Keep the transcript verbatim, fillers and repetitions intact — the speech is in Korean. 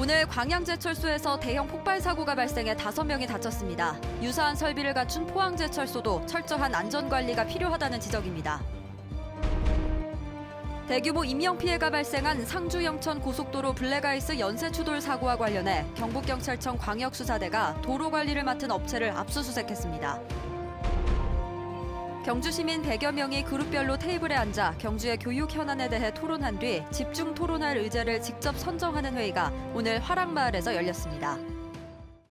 오늘 광양제철소에서 대형 폭발 사고가 발생해 다섯 명이 다쳤습니다. 유사한 설비를 갖춘 포항제철소도 철저한 안전관리가 필요하다는 지적입니다. 대규모 인명피해가 발생한 상주 영천 고속도로 블랙아이스 연쇄추돌 사고와 관련해 경북경찰청 광역수사대가 도로관리를 맡은 업체를 압수수색했습니다. 경주시민 백여 명이 그룹별로 테이블에 앉아 경주의 교육 현안에 대해 토론한 뒤 집중 토론할 의제를 직접 선정하는 회의가 오늘 화랑마을에서 열렸습니다.